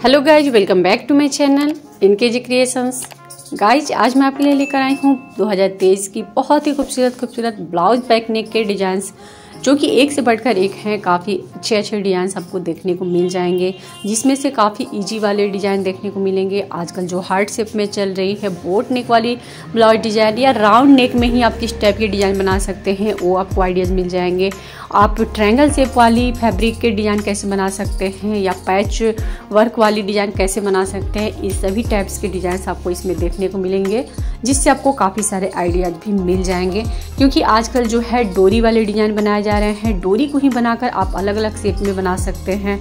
Hello guys, welcome back to my channel NKG creations. Guys आज मैं आपके लिए लेकर आई हूँ 2023 की बहुत ही खूबसूरत ब्लाउज बैक नेक के डिज़ाइंस, जो कि एक से बढ़कर एक हैं। काफ़ी अच्छे डिज़ाइंस आपको देखने को मिल जाएंगे, जिसमें से काफ़ी इजी वाले डिज़ाइन देखने को मिलेंगे। आजकल जो हार्ट शेप में चल रही है बोट नेक वाली ब्लाउज डिज़ाइन, या राउंड नेक में ही आप किस टाइप की डिज़ाइन बना सकते हैं, वो आपको आइडियाज़ मिल जाएंगे। आप ट्रायंगल शेप वाली फैब्रिक के डिज़ाइन कैसे बना सकते हैं, या पैच वर्क वाली डिज़ाइन कैसे बना सकते हैं, इस सभी टाइप्स के डिज़ाइंस आपको इसमें देखने को मिलेंगे, जिससे आपको काफ़ी सारे आइडियाज़ भी मिल जाएंगे। क्योंकि आजकल जो है डोरी वाले डिज़ाइन बनाए जा रहे हैं, डोरी को ही बनाकर आप अलग अलग शेप में बना सकते हैं।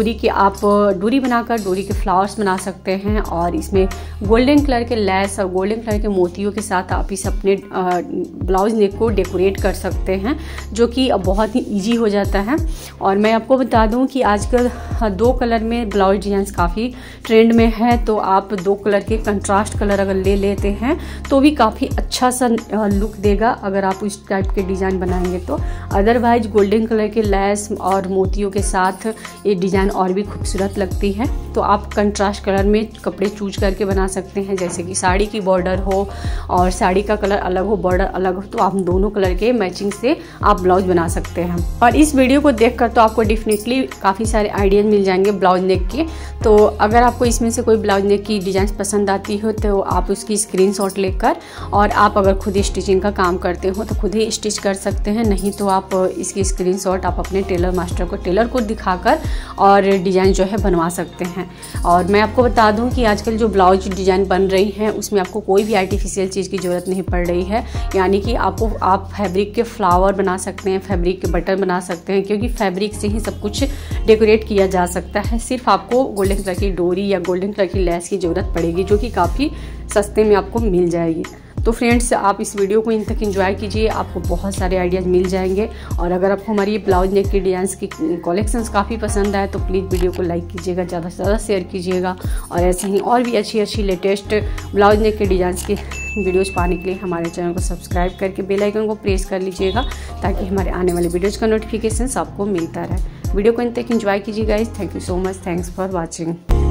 डोरी बनाकर डोरी के फ्लावर्स बना सकते हैं, और इसमें गोल्डन कलर के लेस और गोल्डन कलर के मोतियों के साथ आप इस अपने ब्लाउज नेक को डेकोरेट कर सकते हैं, जो कि बहुत ही ईजी हो जाता है। और मैं आपको बता दूं कि आजकल 2 कलर में ब्लाउज डिजाइन काफ़ी ट्रेंड में है, तो आप 2 कलर के कंट्रास्ट कलर अगर ले लेते हैं तो भी काफ़ी अच्छा सा लुक देगा, अगर आप इस टाइप के डिज़ाइन बनाएंगे तो। अदरवाइज गोल्डन कलर के लेस और मोतियों के साथ ये डिज़ाइन और भी खूबसूरत लगती है। तो आप कंट्रास्ट कलर में कपड़े चूज करके बना सकते हैं, जैसे कि साड़ी की बॉर्डर हो और साड़ी का कलर अलग हो, बॉर्डर अलग हो, तो आप दोनों कलर के मैचिंग से आप ब्लाउज बना सकते हैं। और इस वीडियो को देखकर तो आपको डेफिनेटली काफ़ी सारे आइडियाज मिल जाएंगे ब्लाउज नेक के। तो अगर आपको इसमें से कोई ब्लाउज नेक की डिज़ाइन पसंद आती हो तो आप उसकी स्क्रीनशॉट लेकर, और आप अगर खुद ही स्टिचिंग का काम करते हो तो खुद ही स्टिच कर सकते हैं, नहीं तो आप इसकी स्क्रीनशॉट आप अपने टेलर मास्टर को, टेलर को दिखाकर और डिज़ाइन जो है बनवा सकते हैं। और मैं आपको बता दूं कि आजकल जो ब्लाउज डिज़ाइन बन रही हैं उसमें आपको कोई भी आर्टिफिशियल चीज़ की ज़रूरत नहीं पड़ रही है, यानी कि आप फैब्रिक के फ्लावर बना सकते हैं, फैब्रिक के बटन बना सकते हैं, क्योंकि फैब्रिक से ही सब कुछ डेकोरेट किया जा सकता है। सिर्फ आपको गोल्डन कलर की डोरी या गोल्डन कलर की लेस की ज़रूरत पड़ेगी, जो कि काफ़ी सस्ते में आपको मिल जाएगी। तो फ्रेंड्स, आप इस वीडियो को इन तक एंजॉय कीजिए, आपको बहुत सारे आइडियाज़ मिल जाएंगे। और अगर आपको हमारी ये ब्लाउज नेक की डिज़ाइंस की कलेक्शंस काफ़ी पसंद आए तो प्लीज़ वीडियो को लाइक कीजिएगा, ज़्यादा से ज़्यादा शेयर कीजिएगा, और ऐसे ही और भी अच्छी लेटेस्ट ब्लाउज नेक के डिज़ाइंस की वीडियोज़ पाने के लिए हमारे चैनल को सब्सक्राइब करके बेल आइकन को प्रेस कर लीजिएगा, ताकि हमारे आने वाले वीडियोज़ का नोटिफिकेशन आपको मिलता रहे। वीडियो को इन तक एंजॉय कीजिए guys. Thank you so much. Thanks for watching.